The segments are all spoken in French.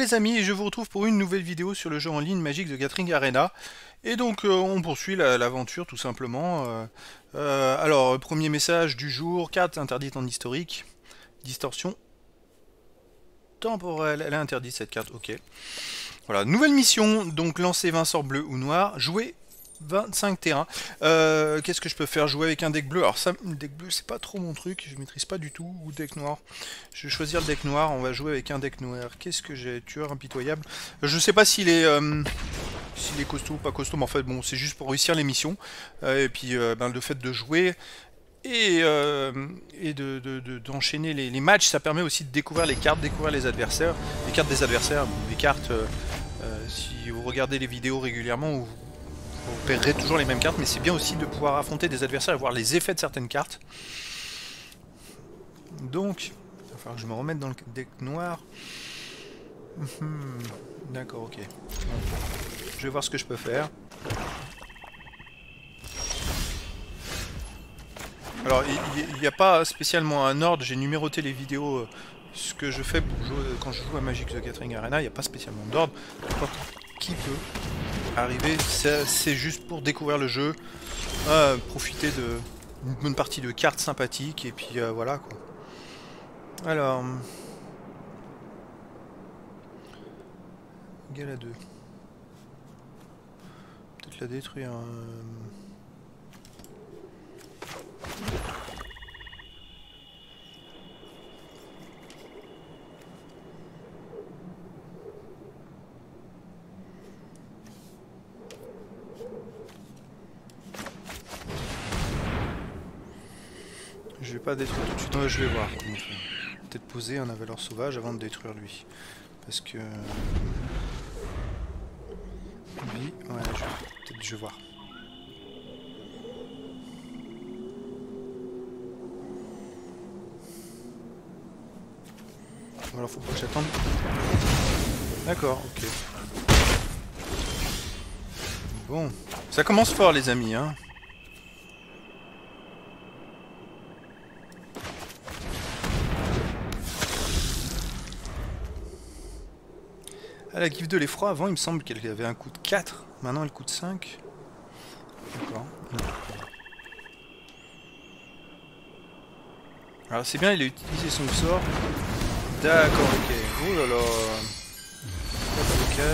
les amis, et je vous retrouve pour une nouvelle vidéo sur le jeu en ligne Magic the Gathering Arena. Et donc on poursuit l'aventure tout simplement. Alors, premier message du jour, carte interdite en historique, distorsion temporelle, elle est interdite cette carte, ok. Voilà, nouvelle mission, donc lancer 20 sorts bleus ou noirs, jouer 25 terrains. Qu'est-ce que je peux faire? Jouer avec un deck bleu. Alors ça, le deck bleu c'est pas trop mon truc, je maîtrise pas du tout. Ou deck noir. Je vais choisir le deck noir, on va jouer avec un deck noir. Qu'est-ce que j'ai? Tueur impitoyable. Je sais pas s'il est costaud ou pas costaud, mais en fait bon, c'est juste pour réussir les missions. Et puis ben, le fait de jouer et d'enchaîner les matchs, ça permet aussi de découvrir les cartes, découvrir les adversaires. Les cartes des adversaires, les cartes, si vous regardez les vidéos régulièrement, vous repérerez toujours les mêmes cartes, mais c'est bien aussi de pouvoir affronter des adversaires et voir les effets de certaines cartes. Donc, il va falloir que je me remette dans le deck noir. D'accord, ok. Je vais voir ce que je peux faire. Alors, il n'y a pas spécialement un ordre, j'ai numéroté les vidéos, ce que je fais pour jouer, quand je joue à Magic the Gathering Arena, il n'y a pas spécialement d'ordre. Qui peut arriver, c'est juste pour découvrir le jeu, profiter d'une bonne partie de cartes sympathiques, et puis voilà quoi. Alors, égal à 2. Peut-être la détruire. Je vais pas détruire tout de suite, je vais voir comment faire. Peut-être poser un avaleur sauvage avant de détruire lui. Parce que... lui, ouais, peut-être je vais voir. Alors faut pas que j'attende. D'accord, ok. Bon, ça commence fort les amis, hein. Ah, la gifle de l'effroi, avant il me semble qu'elle avait un coût de 4, maintenant elle coûte 5. D'accord. Alors c'est bien, il a utilisé son sort. D'accord, ok. Oh là là. Pas de blocage.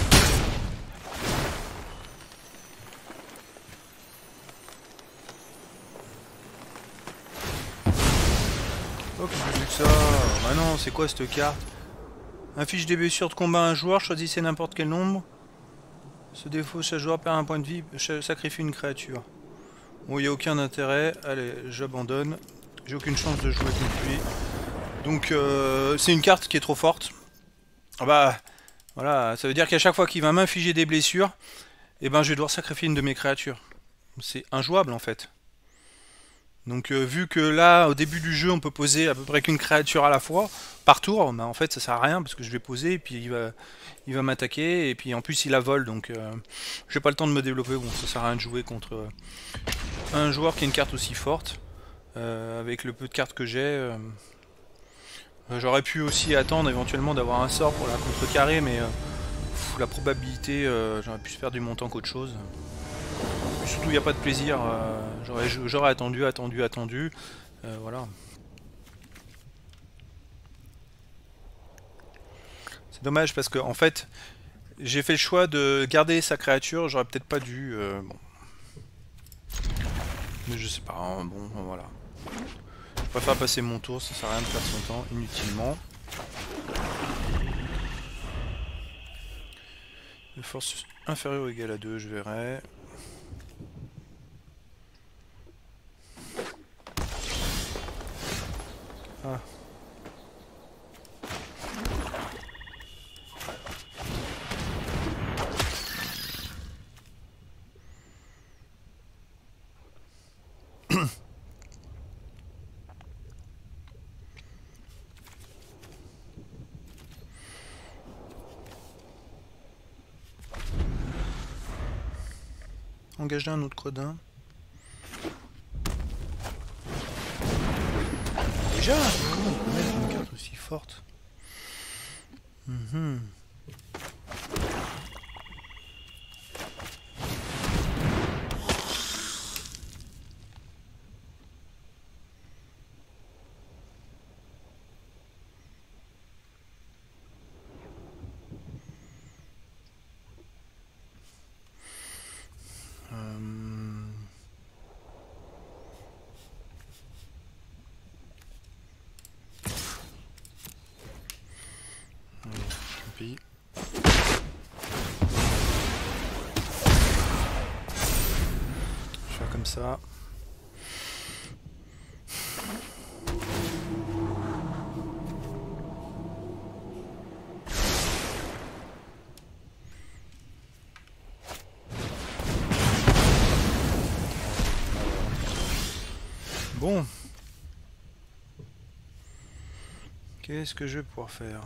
Oh, qu'est-ce que c'est que ça? Bah non, c'est quoi cette carte? Inflige des blessures de combat à un joueur, choisissez n'importe quel nombre. Ce défaut, chaque joueur perd un point de vie, sacrifie une créature. Bon, il n'y a aucun intérêt. Allez, j'abandonne. J'ai aucune chance de jouer contre lui. Donc, c'est une carte qui est trop forte. Ah bah, voilà, ça veut dire qu'à chaque fois qu'il va m'infliger des blessures, eh ben, je vais devoir sacrifier une de mes créatures. C'est injouable en fait. Donc vu que là, au début du jeu, on peut poser à peu près qu'une créature à la fois, par tour, bah, en fait ça sert à rien parce que je vais poser et puis il va m'attaquer et puis en plus il la vole, donc j'ai pas le temps de me développer, bon ça sert à rien de jouer contre un joueur qui a une carte aussi forte. Avec le peu de cartes que j'ai, j'aurais pu aussi attendre éventuellement d'avoir un sort pour la contrecarrer, mais la probabilité, j'aurais pu faire du montant qu'autre chose. Surtout il n'y a pas de plaisir, j'aurais attendu, voilà. C'est dommage parce que en fait j'ai fait le choix de garder sa créature, j'aurais peut-être pas dû, bon. Mais je sais pas, hein, bon voilà. Je préfère passer mon tour, ça sert à rien de perdre son temps inutilement. De force inférieure ou égale à 2, je verrai. Ah. Engager un autre credin. Déjà, comment on peut mettre une carte aussi forte? Mhm. Tant pis. Je vais faire comme ça. Bon. Qu'est-ce que je vais pouvoir faire?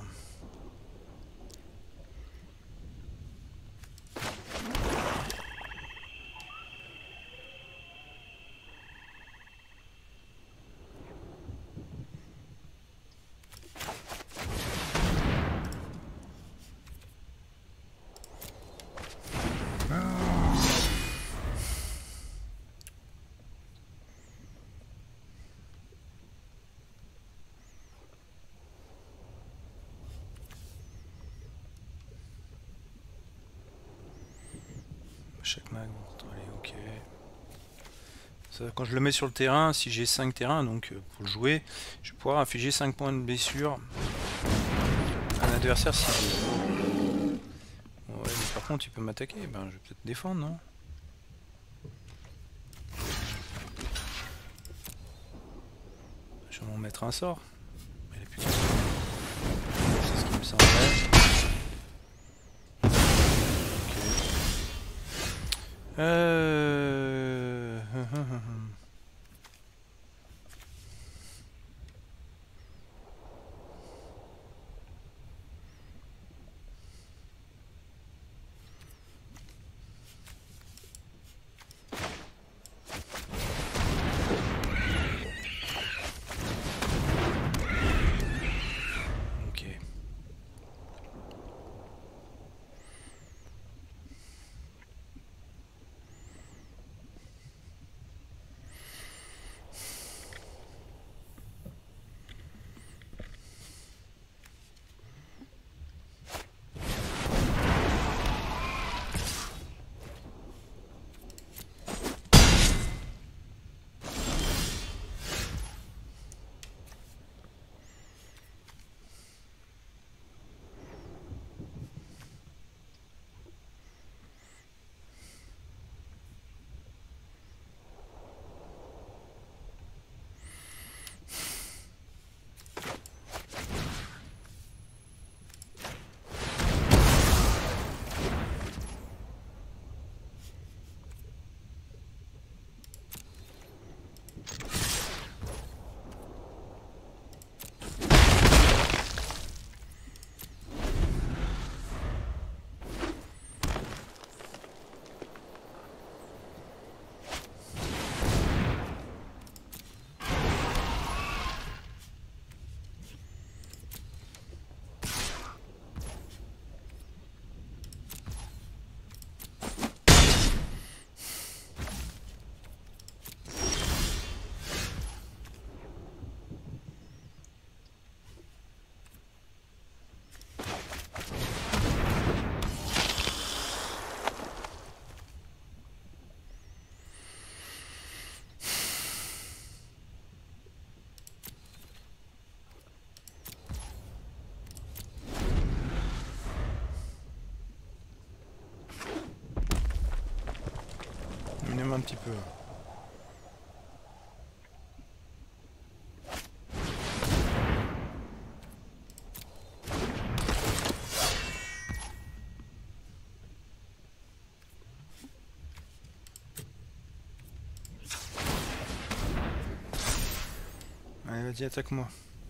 Chaque mag, allez, ok. Ça, quand je le mets sur le terrain, si j'ai 5 terrains, donc pour le jouer, je vais pouvoir infliger 5 points de blessure à un adversaire ciblé. Ouais, mais par contre, il peut m'attaquer. Ben, je vais peut-être défendre, non? Je vais m'en mettre un sort. Mais les putains. C'est ce qui me semblait. Un petit peu. Allez, vas-y, attaque-moi.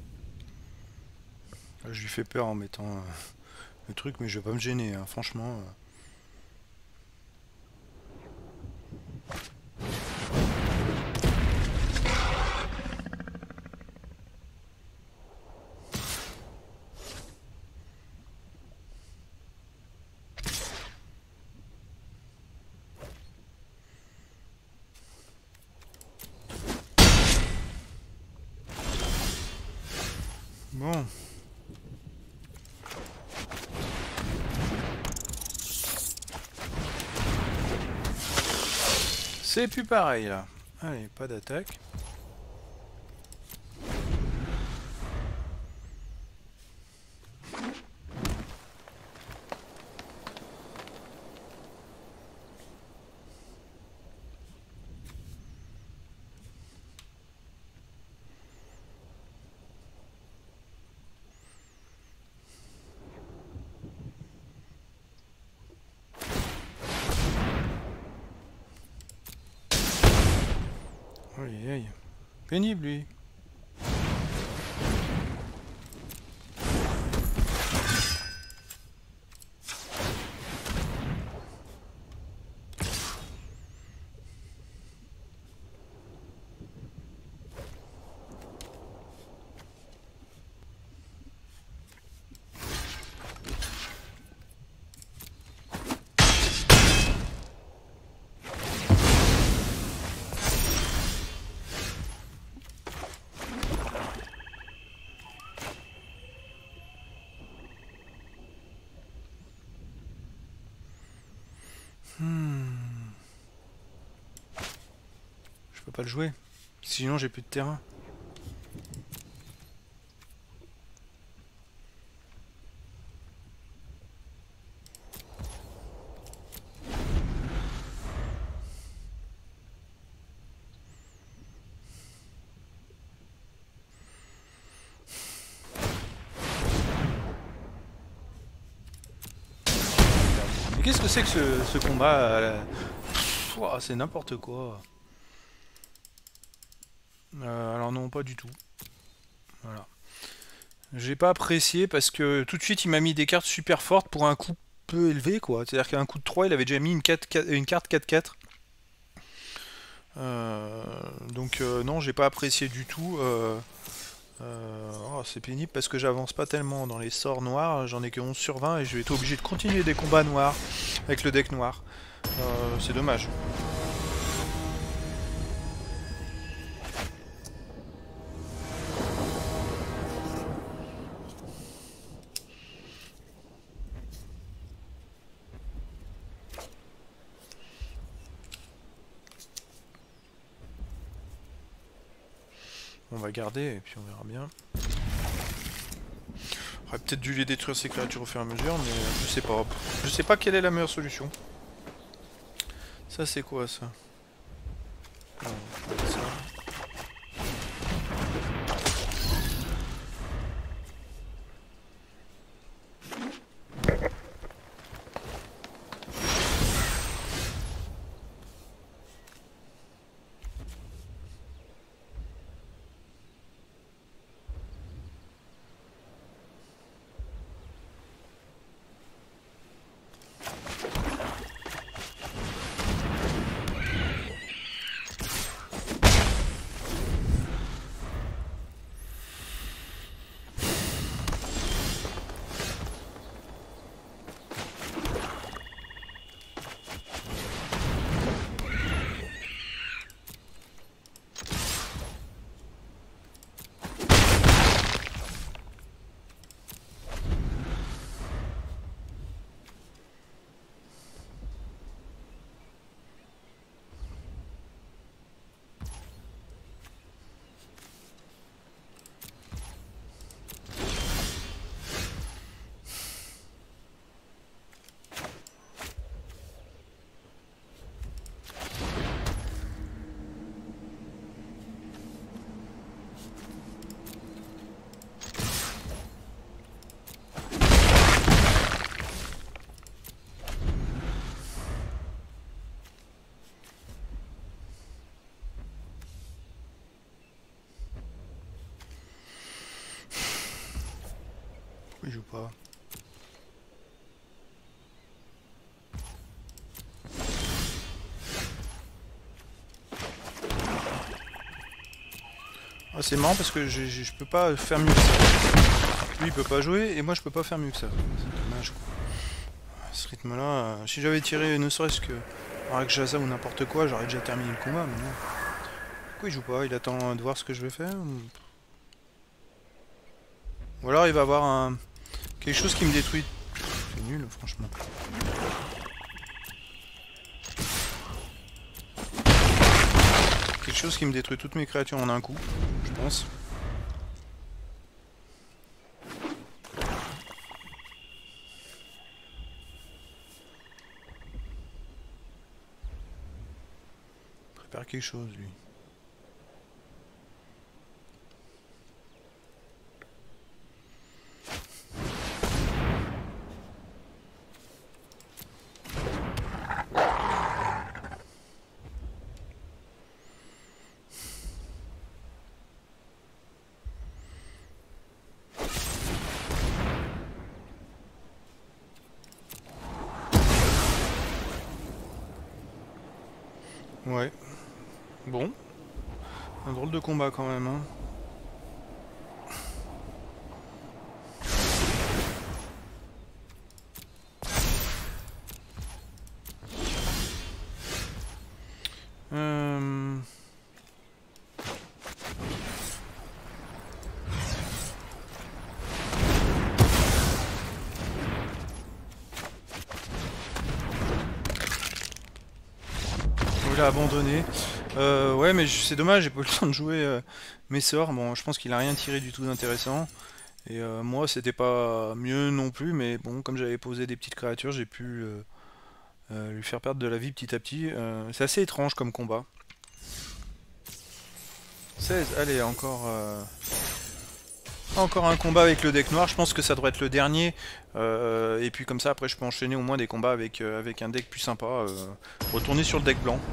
Je lui fais peur en mettant le truc, mais je vais pas me gêner, hein, franchement. C'est plus pareil là. Allez, pas d'attaque. Aïe aïe. Pénible lui. Je peux pas le jouer. Sinon j'ai plus de terrain. Mais qu'est-ce que c'est que ce combat Ouah, c'est n'importe quoi. Alors non, pas du tout. Voilà. J'ai pas apprécié parce que tout de suite il m'a mis des cartes super fortes pour un coup peu élevé quoi. C'est-à-dire qu'à un coup de 3 il avait déjà mis une carte 4-4. Donc non, j'ai pas apprécié du tout. Oh, c'est pénible parce que j'avance pas tellement dans les sorts noirs. J'en ai que 11 sur 20 et je vais être obligé de continuer des combats noirs avec le deck noir. C'est dommage. On va garder et puis on verra bien. J'aurais peut-être dû les détruire ces créatures au fur et à mesure, mais je sais pas. Je sais pas quelle est la meilleure solution. Ça c'est quoi ça? Non, ça. Pourquoi il joue pas? Ah, c'est marrant parce que je peux pas faire mieux que ça. Lui il peut pas jouer et moi je peux pas faire mieux que ça. C'est dommage quoi. À ce rythme là, si j'avais tiré ne serait-ce que avec Jaza ou n'importe quoi, j'aurais déjà terminé le combat, mais non. Pourquoi il joue pas? Il attend de voir ce que je vais faire ou alors il va avoir quelque chose qui me détruit. C'est nul franchement. quelque chose qui me détruit toutes mes créatures en un coup, je pense. Prépare quelque chose, lui. Ouais. Bon. Un drôle de combat quand même, hein. Il a abandonné. Ouais, mais c'est dommage, j'ai pas eu le temps de jouer mes sorts. Bon, je pense qu'il a rien tiré du tout d'intéressant. Et moi, c'était pas mieux non plus, mais bon, comme j'avais posé des petites créatures, j'ai pu lui faire perdre de la vie petit à petit. C'est assez étrange comme combat. 16, allez, encore un combat avec le deck noir. Je pense que ça devrait être le dernier. Et puis comme ça, après, je peux enchaîner au moins des combats avec un deck plus sympa. Retourner sur le deck blanc.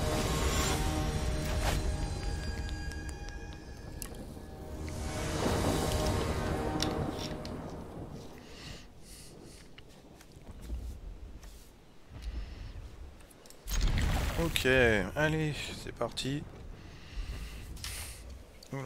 Ok, allez, c'est parti. Oula.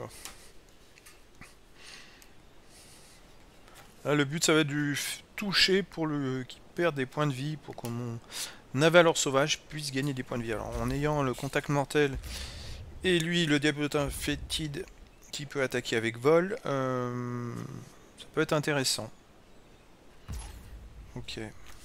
Là, le but, ça va être du toucher pour qu'il perde des points de vie, pour que mon Navalor sauvage puisse gagner des points de vie. Alors, en ayant le contact mortel et lui, le diablotin fétide, qui peut attaquer avec vol, ça peut être intéressant. Ok.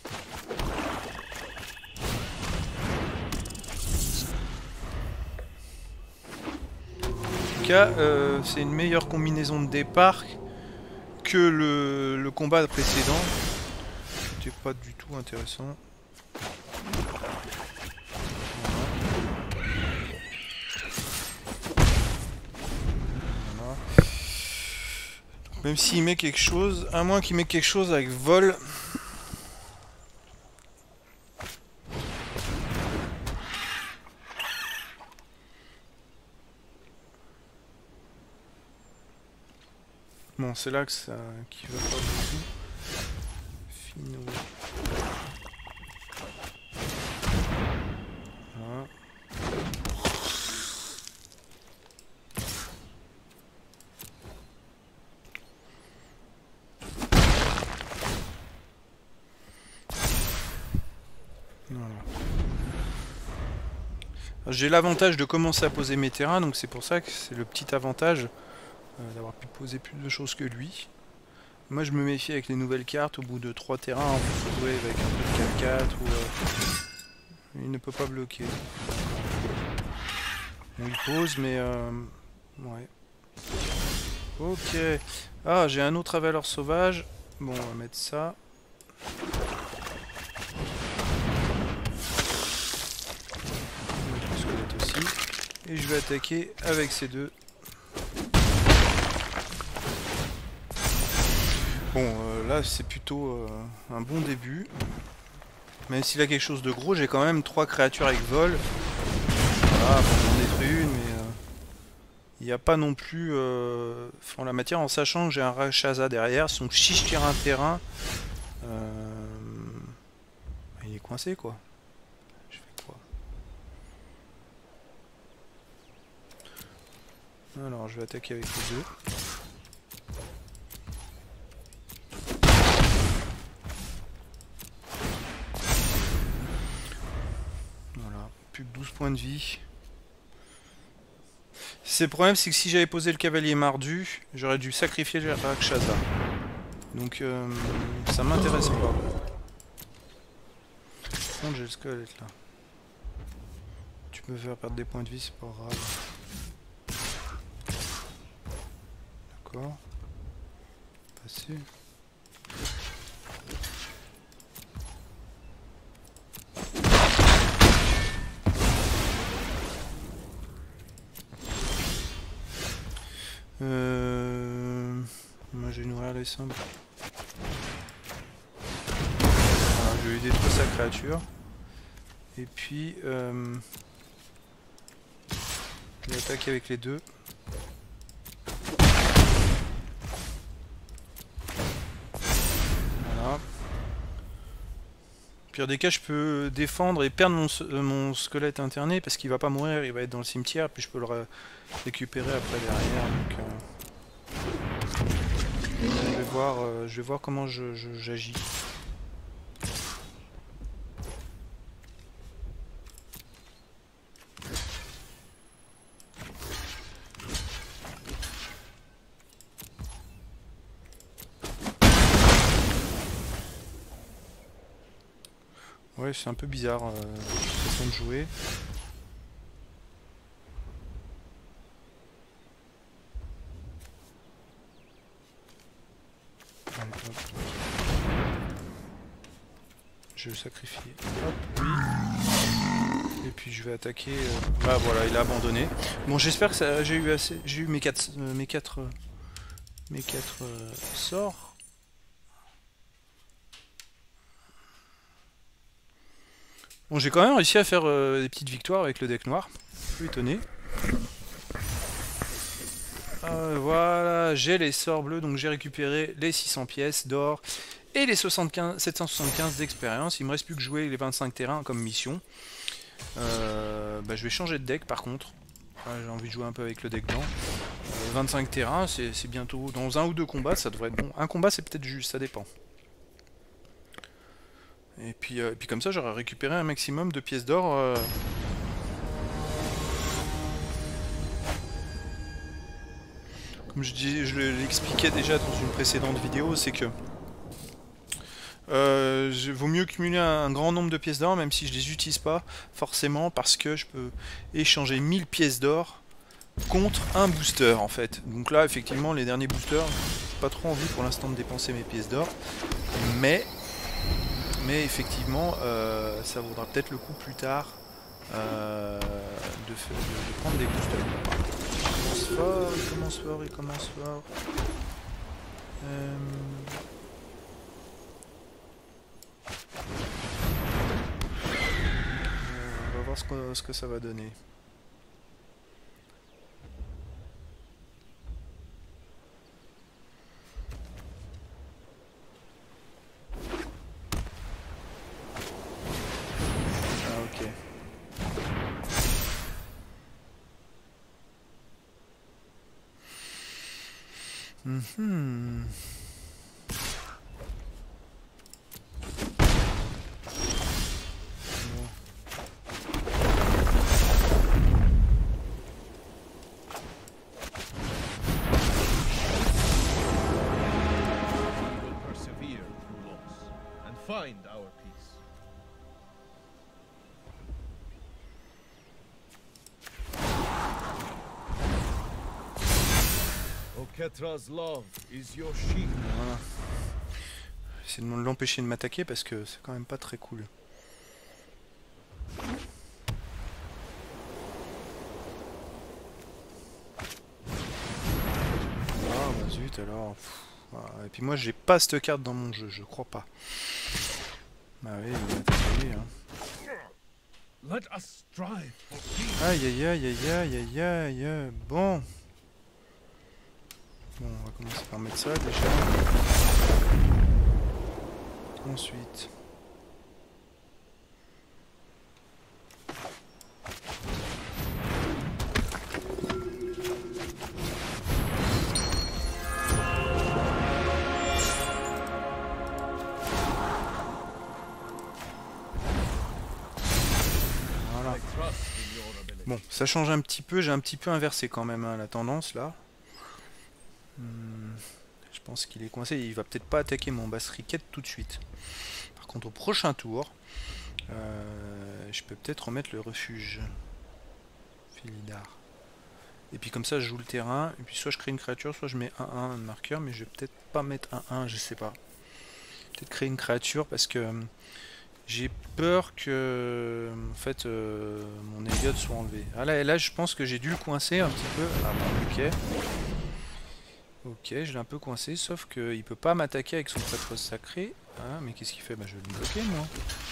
En tout cas, c'est une meilleure combinaison de départ que le combat précédent. C'était pas du tout intéressant. Voilà. Même s'il met quelque chose, à moins qu'il mette quelque chose avec vol. Bon, c'est là que ça qui va pas beaucoup. Fino. Voilà. Voilà. J'ai l'avantage de commencer à poser mes terrains, donc c'est pour ça que c'est le petit avantage d'avoir pu poser plus de choses que lui. Moi je me méfie avec les nouvelles cartes, au bout de 3 terrains on peut se retrouver avec un peu de 4-4 ou il ne peut pas bloquer. Bon, il pose mais ouais. Ok. Ah, j'ai un autre Avalor sauvage. Bon, on va mettre ça. On va mettre le squelette aussi. Et je vais attaquer avec ces deux. Bon, là c'est plutôt un bon début. Même s'il a quelque chose de gros, j'ai quand même 3 créatures avec vol. Voilà, pour en détruire une, mais il n'y a pas non plus en la matière, en sachant que j'ai un Rakshasa derrière, son chiche tire un terrain. Il est coincé quoi. Je fais quoi? Alors je vais attaquer avec les deux. Voilà, plus que 12 points de vie. Le problème, c'est que si j'avais posé le cavalier mardu, j'aurais dû sacrifier le Rakshasa. Donc ça m'intéresse pas. Par contre, j'ai le squelette là. Tu me faire perdre des points de vie, c'est pas grave. D'accord. Passer. Moi je vais nourrir les simples. Alors, je vais lui détruire sa créature. Et puis je vais attaquer avec les deux. Voilà. Pire des cas, je peux défendre et perdre mon squelette interné parce qu'il va pas mourir, il va être dans le cimetière, puis je peux le récupérer après derrière. Donc, je vais voir comment j'agis. Ouais, c'est un peu bizarre cette façon de jouer. Allez, hop. Je vais le sacrifier. Hop, oui. Et puis je vais attaquer. Ah voilà, il a abandonné. Bon, j'espère que ça. J'ai eu assez. J'ai eu mes 4 sorts. Bon, j'ai quand même réussi à faire des petites victoires avec le deck noir. Je suis étonné. Voilà, j'ai les sorts bleus, donc j'ai récupéré les 600 pièces d'or et les 775 d'expérience. Il me reste plus que jouer les 25 terrains comme mission. Je vais changer de deck par contre. J'ai envie de jouer un peu avec le deck blanc. 25 terrains, c'est bientôt. Dans un ou deux combats, ça devrait être bon. Un combat, c'est peut-être juste, ça dépend. Et puis comme ça, j'aurai récupéré un maximum de pièces d'or. Comme je l'expliquais déjà dans une précédente vidéo, c'est que vaut mieux cumuler un grand nombre de pièces d'or, même si je les utilise pas forcément, parce que je peux échanger 1000 pièces d'or contre un booster en fait. Donc là, effectivement, les derniers boosters, j'ai pas trop envie pour l'instant de dépenser mes pièces d'or, mais effectivement, ça vaudra peut-être le coup plus tard de prendre des boosters. Il commence fort. On va voir ce que ça va donner. Ah ok. Find our peace. Oketra's love is your shield. Voilà. J'essaie de l'empêcher de m'attaquer parce que c'est quand même pas très cool. Ah bah zut alors. Voilà. Et puis moi j'ai pas cette carte dans mon jeu, je crois pas. Bah oui, il va t'attaquer, hein. Aïe aïe aïe aïe aïe aïe aïe. Bon. Bon, on va commencer par mettre ça déjà. Ensuite. Voilà. Bon, ça change un petit peu, j'ai un petit peu inversé quand même hein, la tendance là. Je pense qu'il est coincé, il va peut-être pas attaquer mon Basriquette tout de suite. Par contre au prochain tour, je peux peut-être remettre le refuge. Philidar. Et puis comme ça je joue le terrain, et puis soit je crée une créature, soit je mets 1-1 marqueur, mais je vais peut-être pas mettre 1-1, je sais pas. Peut-être créer une créature parce que j'ai peur que en fait mon Elliot soit enlevé. Ah là je pense que j'ai dû le coincer un petit peu. Ah bon, ok. Ok, je l'ai un peu coincé, sauf qu'il peut pas m'attaquer avec son prêtre sacré. Ah mais qu'est-ce qu'il fait? Bah je vais le bloquer moi.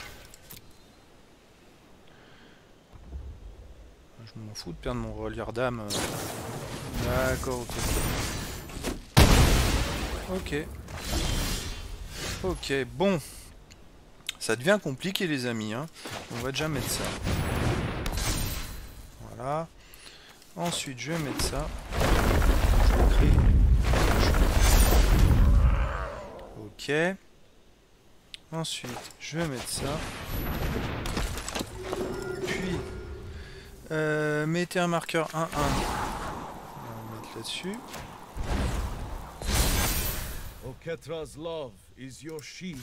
Je m'en fous de perdre mon relieur d'âme. D'accord, ok. Ok. Ok, bon. Ça devient compliqué les amis, hein. On va déjà mettre ça. Voilà. Ensuite, je vais mettre ça. Je vais créer. Ok. Ensuite, je vais mettre ça. Puis, mettez un marqueur 1-1. On va mettre là-dessus. Oketra's love is your shield.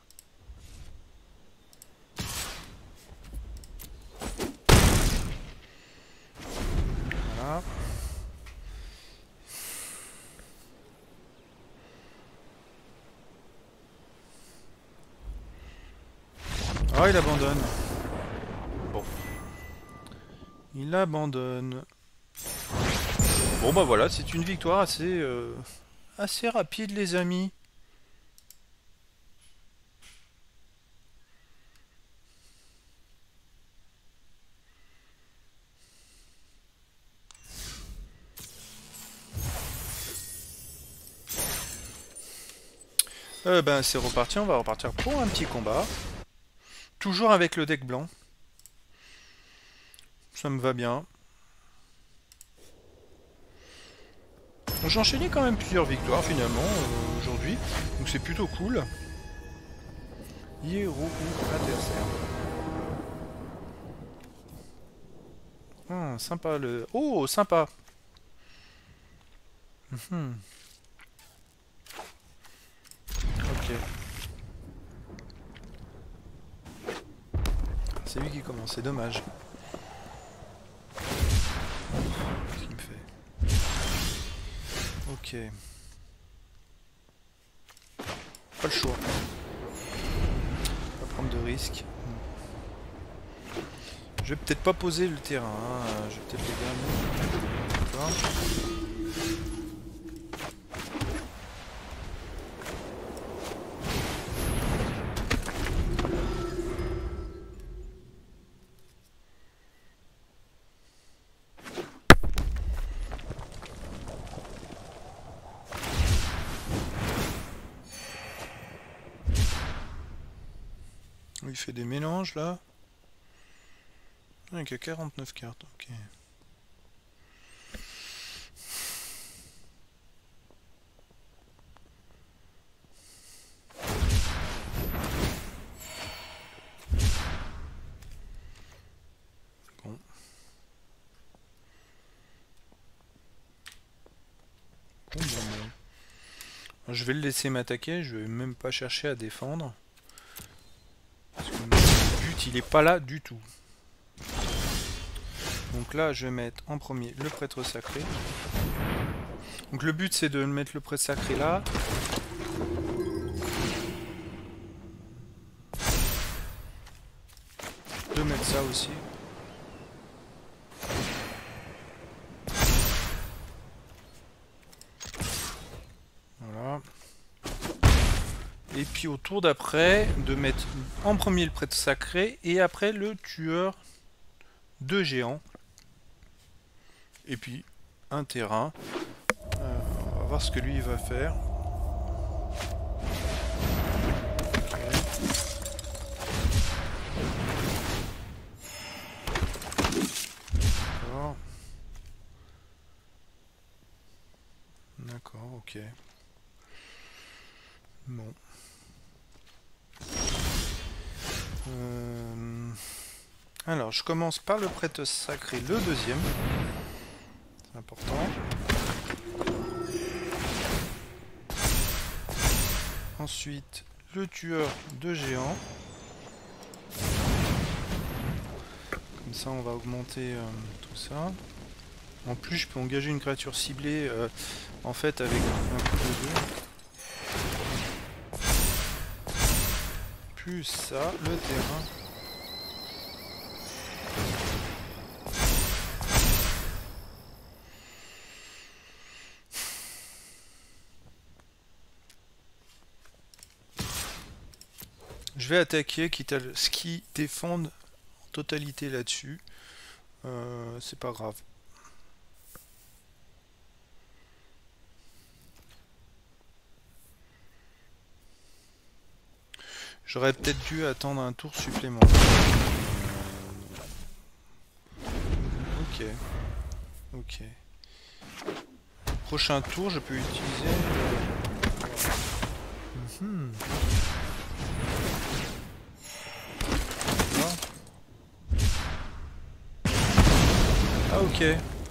Voilà. Oh, il abandonne. Bon. Il abandonne. Bon bah voilà, c'est une victoire assez rapide les amis. Ben c'est reparti, on va repartir pour un petit combat. Toujours avec le deck blanc. Ça me va bien. J'ai enchaîné quand même plusieurs victoires finalement aujourd'hui. Donc c'est plutôt cool. Héros ou adversaire. Sympa le... Oh, sympa. Ok. C'est lui qui commence, c'est dommage. Qu'est-ce qu'il me fait? Ok. Pas le choix. Pas prendre de risques. Je vais peut-être pas poser le terrain. Hein. Je vais peut-être le gagner. Il fait des mélanges là. Il n'y a que 49 cartes, ok. Bon. Je vais le laisser m'attaquer, je vais même pas chercher à défendre. Parce que le but il est pas là du tout. Donc là je vais mettre en premier le prêtre sacré. Donc le but c'est de mettre le prêtre sacré là. De mettre ça aussi. Voilà. Et puis au tour d'après, de mettre en premier le prêtre sacré et après le tueur de géants. Et puis un terrain. On va voir ce que lui il va faire. D'accord. D'accord, ok. Bon. Alors, je commence par le prêtre sacré, le deuxième. C'est important. Ensuite, le tueur de géants. Comme ça on va augmenter tout ça. En plus je peux engager une créature ciblée en fait avec un coup de 2. Plus ça, le terrain. Je vais attaquer, quitte à ce qui défendent en totalité là-dessus. C'est pas grave. J'aurais peut-être dû attendre un tour supplémentaire. Ok. Ok. Prochain tour, je peux utiliser... Ah ok.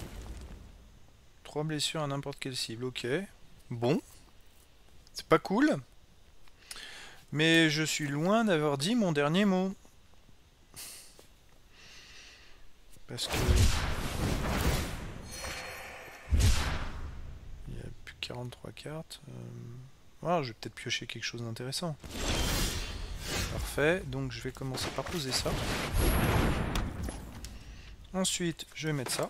3 blessures à n'importe quelle cible, ok. Bon. C'est pas cool. Mais je suis loin d'avoir dit mon dernier mot. Parce que... il y a plus que 43 cartes. Voilà, je vais peut-être piocher quelque chose d'intéressant. Parfait, donc je vais commencer par poser ça. Ensuite, je vais mettre ça.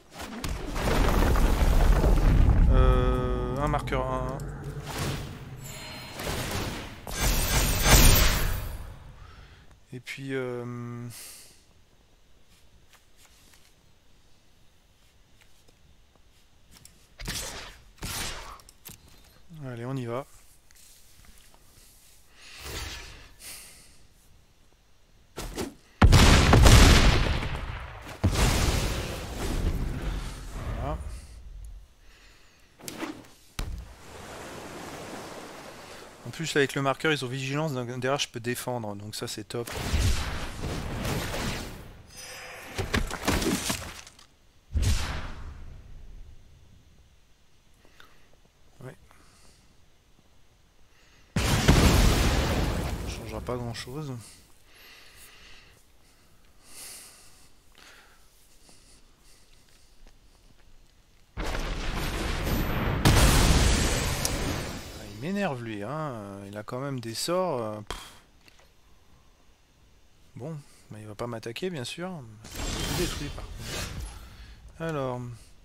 Un marqueur 1. Et puis... allez, on y va. Voilà. En plus, avec le marqueur, ils ont vigilance, donc derrière, je peux défendre, donc ça, c'est top. Ouais. Ça changera pas grand-chose. Il m'énerve, lui, hein. Il a quand même des sorts... Bon, bah, il va pas m'attaquer, bien sûr. Je vais détruire, par contre. Alors...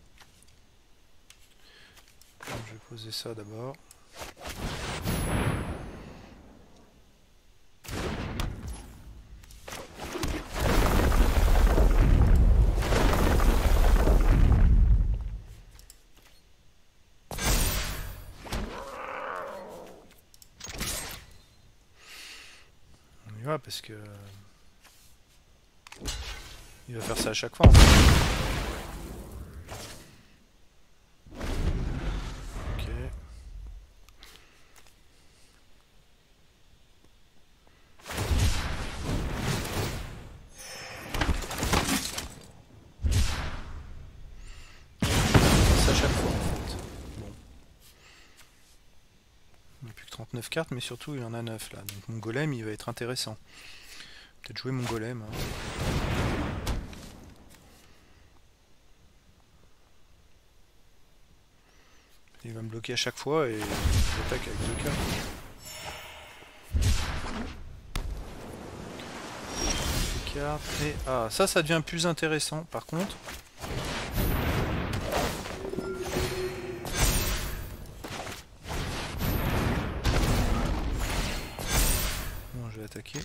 je vais poser ça d'abord. On y va parce que... il va faire ça à chaque fois en fait. Il n'y a plus que 39 cartes, mais surtout il en a 9 là. Donc mon golem il va être intéressant. Peut-être jouer mon golem. Hein. Il va me bloquer à chaque fois et j'attaque avec 2 cartes. Et ah, ça devient plus intéressant par contre. Bon, je vais attaquer.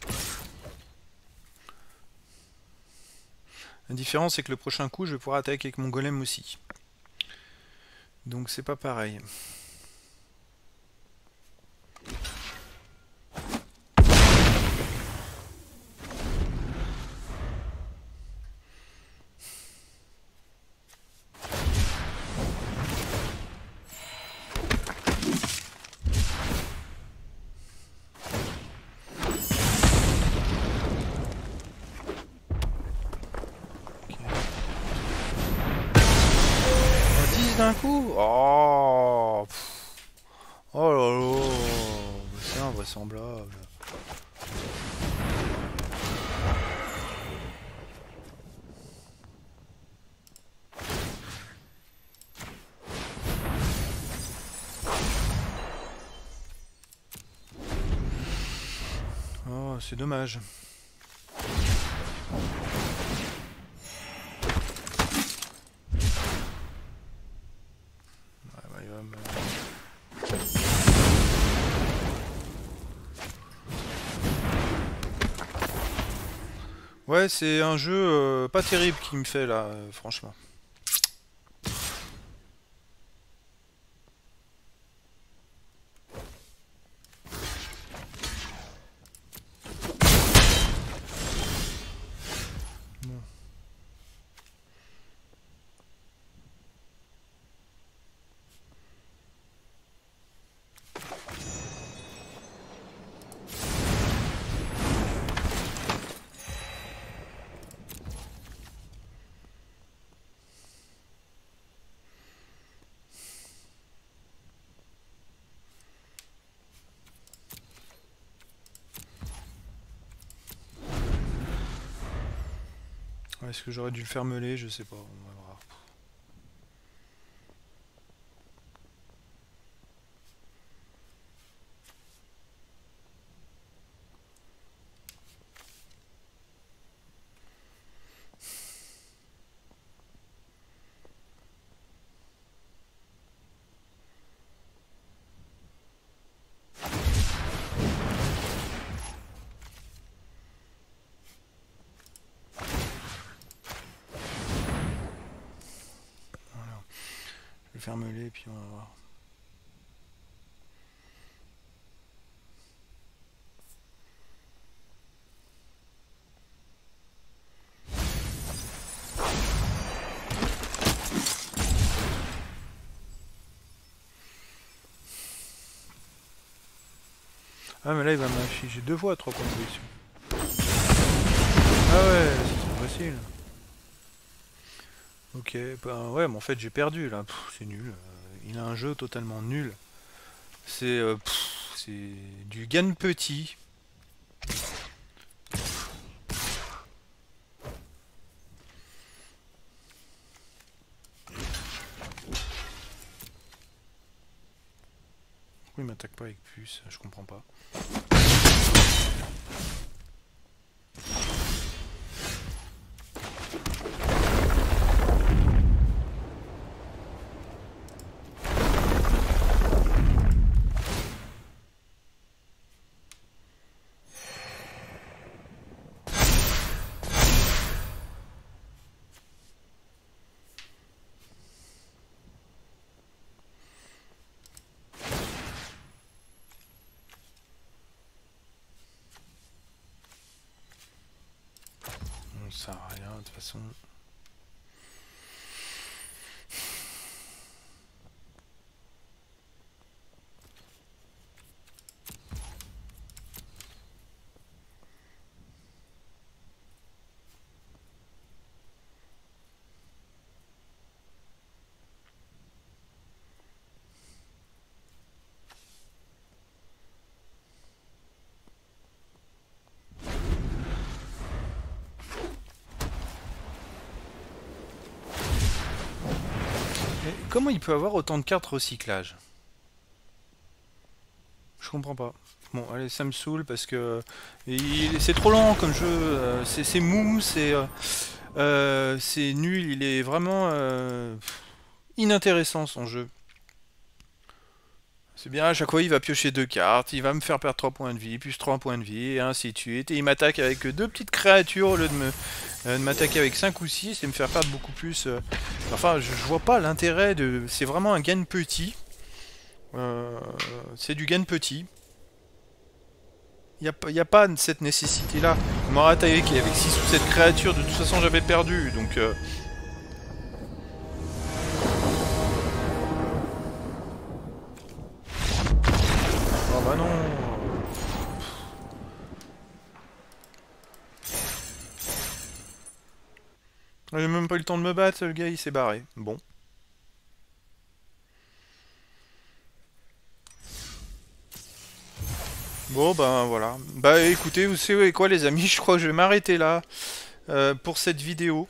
La différence c'est que le prochain coup je vais pouvoir attaquer avec mon golem aussi. Donc c'est pas pareil. D'un coup, oh, oh là là, c'est invraisemblable. Oh, c'est dommage. Ouais, ouais, c'est un jeu pas terrible qui me fait là, franchement. Ouais, est-ce que j'aurais dû le faire meuler? Je sais pas, on va voir. Je vais faire meuler et puis on va voir. Ah mais là il va m'afficher 2 fois 3 points de conviction. Ah ouais, c'est trop facile. Ok, ben ouais, mais en fait j'ai perdu là, c'est nul. Il a un jeu totalement nul. C'est du gain petit. Pourquoi il m'attaque pas avec plus? Je comprends pas. Ça sert à rien de toute façon. Et comment il peut avoir autant de cartes recyclage? Je comprends pas. Bon, allez, ça me saoule parce que c'est trop lent comme jeu. C'est mou, c'est nul. Il est vraiment inintéressant son jeu. C'est bien, à chaque fois il va piocher 2 cartes, il va me faire perdre 3 points de vie, plus 3 points de vie, et ainsi de suite. Et il m'attaque avec 2 petites créatures au lieu de m'attaquer avec 5 ou 6 et me faire perdre beaucoup plus. Enfin, je vois pas l'intérêt de... C'est vraiment un gain petit. C'est du gain petit. Il n'y a pas cette nécessité-là. Il m'aurait attaqué avec 6 ou 7 créatures, de toute façon j'avais perdu, donc... Oh bah non. J'ai même pas eu le temps de me battre, le gars il s'est barré. Bon. Bon ben voilà. Bah écoutez, vous savez quoi les amis, je crois que je vais m'arrêter là pour cette vidéo.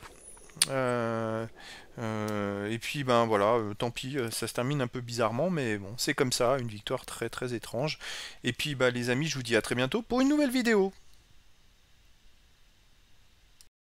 Et puis ben voilà, tant pis, ça se termine un peu bizarrement, mais bon, c'est comme ça, une victoire très très étrange. Et puis bah les amis, je vous dis à très bientôt pour une nouvelle vidéo.